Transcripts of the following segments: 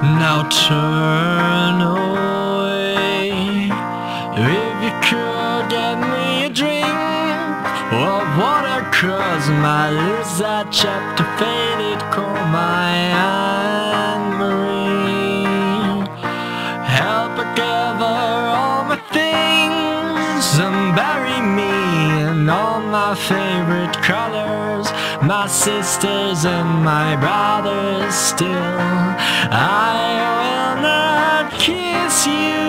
Now turn away. If you could get me a drink of water, 'cause my lips are chapped and faded. Call my Anne-Marie. Help her gather all my things and bury me in all my favorite colors. My sisters and my brothers still. I will not kiss you,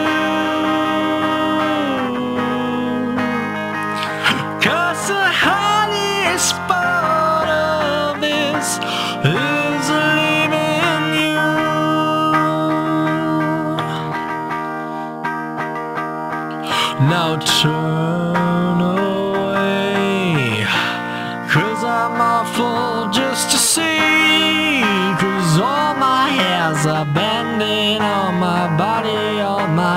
'cause the hardest part of this is leaving you. Now turn away, 'cause I'm awful just to see. 'Cause all my hairs are bending on my body, all my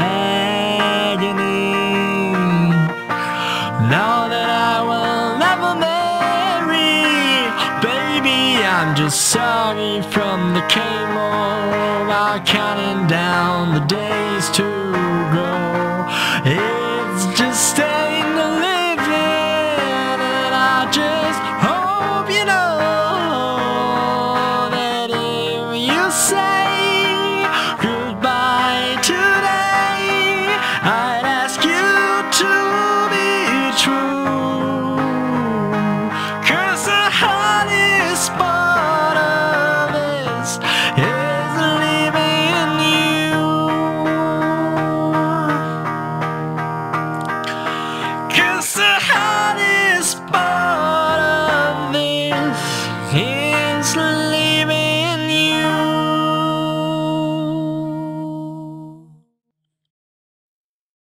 agony. Now that I will never marry, baby, I'm just sorry from the camo, while counting down the days to